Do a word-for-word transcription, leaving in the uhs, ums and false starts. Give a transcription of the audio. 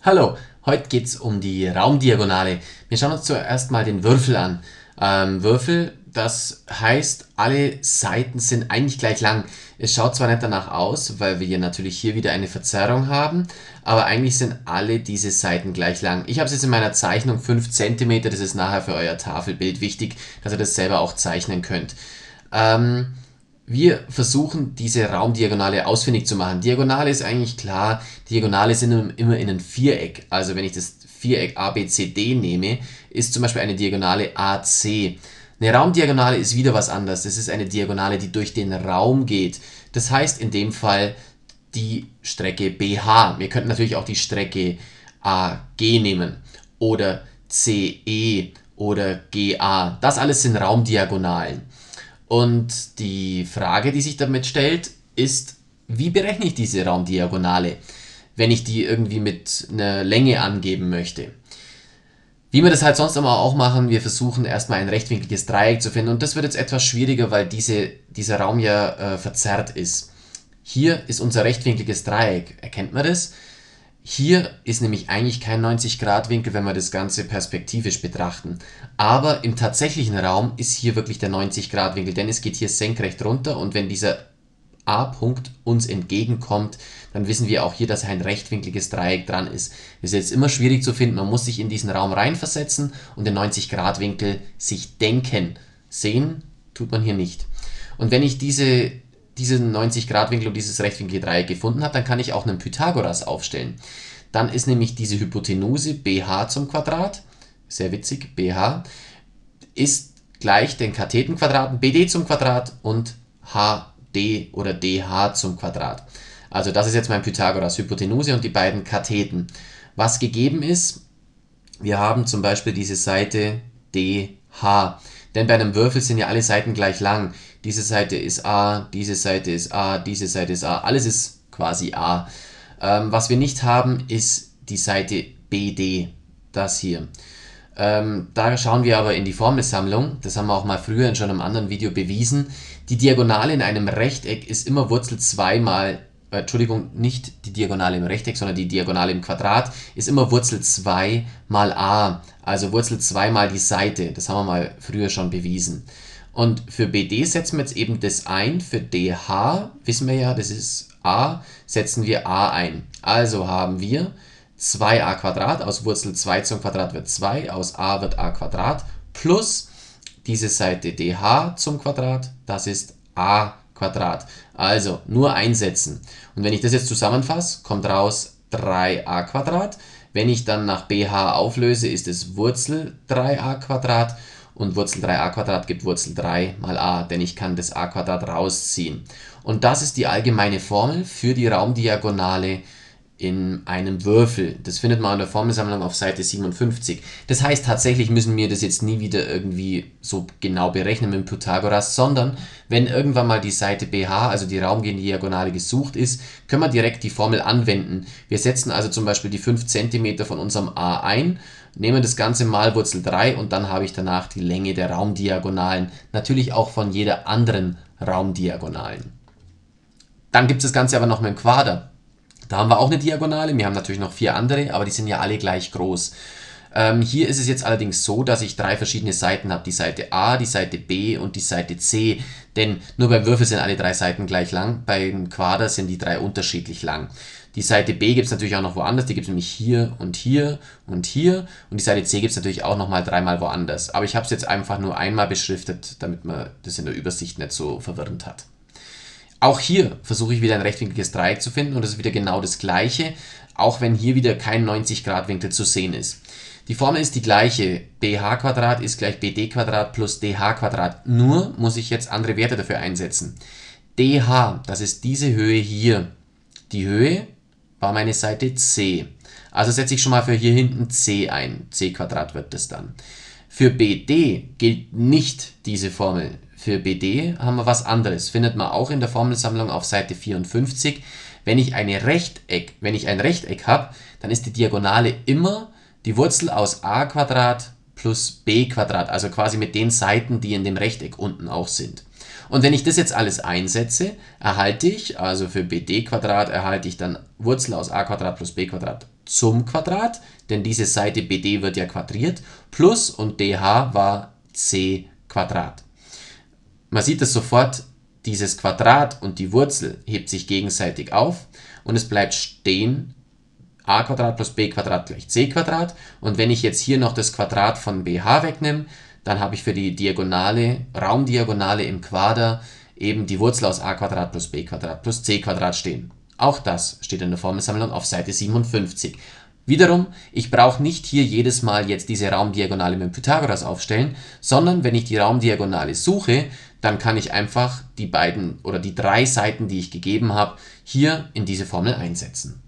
Hallo, heute geht es um die Raumdiagonale. Wir schauen uns zuerst mal den Würfel an. Ähm, Würfel, das heißt, alle Seiten sind eigentlich gleich lang. Es schaut zwar nicht danach aus, weil wir hier natürlich hier wieder eine Verzerrung haben, aber eigentlich sind alle diese Seiten gleich lang. Ich habe es jetzt in meiner Zeichnung fünf Zentimeter, das ist nachher für euer Tafelbild wichtig, dass ihr das selber auch zeichnen könnt. Ähm, Wir versuchen, diese Raumdiagonale ausfindig zu machen. Diagonale ist eigentlich klar, Diagonale sind immer in einem Viereck. Also wenn ich das Viereck A B C D nehme, ist zum Beispiel eine Diagonale A C. Eine Raumdiagonale ist wieder was anderes. Das ist eine Diagonale, die durch den Raum geht. Das heißt in dem Fall die Strecke B H. Wir könnten natürlich auch die Strecke A G nehmen oder C E oder G A. Das alles sind Raumdiagonalen. Und die Frage, die sich damit stellt, ist, wie berechne ich diese Raumdiagonale, wenn ich die irgendwie mit einer Länge angeben möchte? Wie wir das halt sonst immer auch machen, wir versuchen erstmal ein rechtwinkliges Dreieck zu finden und das wird jetzt etwas schwieriger, weil diese, dieser Raum ja äh, verzerrt ist. Hier ist unser rechtwinkliges Dreieck, erkennt man das? Hier ist nämlich eigentlich kein neunzig Grad Winkel, wenn wir das Ganze perspektivisch betrachten. Aber im tatsächlichen Raum ist hier wirklich der neunzig Grad Winkel, denn es geht hier senkrecht runter und wenn dieser A-Punkt uns entgegenkommt, dann wissen wir auch hier, dass ein rechtwinkliges Dreieck dran ist. Das ist jetzt immer schwierig zu finden, man muss sich in diesen Raum reinversetzen und den neunzig Grad Winkel sich denken. Sehen tut man hier nicht. Und wenn ich diese diesen neunzig Grad Winkel und dieses rechtwinklige Dreieck gefunden habe, dann kann ich auch einen Pythagoras aufstellen. Dann ist nämlich diese Hypotenuse B H zum Quadrat, sehr witzig, B H, ist gleich den Kathetenquadraten B D zum Quadrat und H D oder D H zum Quadrat. Also das ist jetzt mein Pythagoras, Hypotenuse und die beiden Katheten. Was gegeben ist, wir haben zum Beispiel diese Seite D H. Denn bei einem Würfel sind ja alle Seiten gleich lang. Diese Seite ist A, diese Seite ist A, diese Seite ist A. Alles ist quasi A. Ähm, was wir nicht haben, ist die Seite B D. Das hier. Ähm, da schauen wir aber in die Formelsammlung. Das haben wir auch mal früher in schon einem anderen Video bewiesen. Die Diagonale in einem Rechteck ist immer Wurzel zwei mal äh, Entschuldigung, nicht die Diagonale im Rechteck, sondern die Diagonale im Quadrat ist immer Wurzel zwei mal a, also Wurzel zwei mal die Seite. Das haben wir mal früher schon bewiesen. Und für B D setzen wir jetzt eben das ein, für D H, wissen wir ja, das ist a, setzen wir a ein. Also haben wir zwei a Quadrat, aus Wurzel zwei zum Quadrat wird zwei, aus a wird a Quadrat, plus diese Seite D H zum Quadrat, das ist a Quadrat. Also nur einsetzen. Und wenn ich das jetzt zusammenfasse, kommt raus drei a Quadrat. Wenn ich dann nach B H auflöse, ist es Wurzel drei a Quadrat und Wurzel drei a Quadrat gibt Wurzel drei mal a, denn ich kann das a Quadrat rausziehen. Und das ist die allgemeine Formel für die Raumdiagonale in einem Würfel. Das findet man in der Formelsammlung auf Seite siebenundfünfzig. Das heißt, tatsächlich müssen wir das jetzt nie wieder irgendwie so genau berechnen mit dem Pythagoras, sondern wenn irgendwann mal die Seite B H, also die Raumdiagonale, gesucht ist, können wir direkt die Formel anwenden. Wir setzen also zum Beispiel die fünf Zentimeter von unserem A ein, nehmen das Ganze mal Wurzel drei und dann habe ich danach die Länge der Raumdiagonalen, natürlich auch von jeder anderen Raumdiagonalen. Dann gibt es das Ganze aber noch mit dem Quader. Da haben wir auch eine Diagonale, wir haben natürlich noch vier andere, aber die sind ja alle gleich groß. Ähm, hier ist es jetzt allerdings so, dass ich drei verschiedene Seiten habe, die Seite A, die Seite B und die Seite C, denn nur beim Würfel sind alle drei Seiten gleich lang, beim Quader sind die drei unterschiedlich lang. Die Seite B gibt es natürlich auch noch woanders, die gibt es nämlich hier und hier und hier und die Seite C gibt es natürlich auch nochmal dreimal woanders. Aber ich habe es jetzt einfach nur einmal beschriftet, damit man das in der Übersicht nicht so verwirrend hat. Auch hier versuche ich wieder ein rechtwinkliges Dreieck zu finden und das ist wieder genau das gleiche, auch wenn hier wieder kein neunzig Grad Winkel zu sehen ist. Die Formel ist die gleiche, B H Quadrat ist gleich B D Quadrat plus D H Quadrat, nur muss ich jetzt andere Werte dafür einsetzen. D H, das ist diese Höhe hier, die Höhe war meine Seite C, also setze ich schon mal für hier hinten C ein, C Quadrat wird das dann. Für B D gilt nicht diese Formel. Für B D haben wir was anderes, findet man auch in der Formelsammlung auf Seite vierundfünfzig. Wenn ich, eine Rechteck, wenn ich ein Rechteck habe, dann ist die Diagonale immer die Wurzel aus a Quadrat plus b Quadrat, also quasi mit den Seiten, die in dem Rechteck unten auch sind. Und wenn ich das jetzt alles einsetze, erhalte ich, also für B D Quadrat erhalte ich dann Wurzel aus a Quadrat plus b Quadrat zum Quadrat, denn diese Seite B D wird ja quadriert, plus und D H war c Quadrat. Man sieht es sofort, dieses Quadrat und die Wurzel hebt sich gegenseitig auf und es bleibt stehen, a Quadrat plus b Quadrat gleich c Quadrat. Und wenn ich jetzt hier noch das Quadrat von B H wegnehme, dann habe ich für die Diagonale, Raumdiagonale im Quader eben die Wurzel aus a Quadrat plus b Quadrat plus c Quadrat stehen. Auch das steht in der Formelsammlung auf Seite siebenundfünfzig. Wiederum, ich brauche nicht hier jedes Mal jetzt diese Raumdiagonale mit Pythagoras aufstellen, sondern wenn ich die Raumdiagonale suche, dann kann ich einfach die beiden oder die drei Seiten, die ich gegeben habe, hier in diese Formel einsetzen.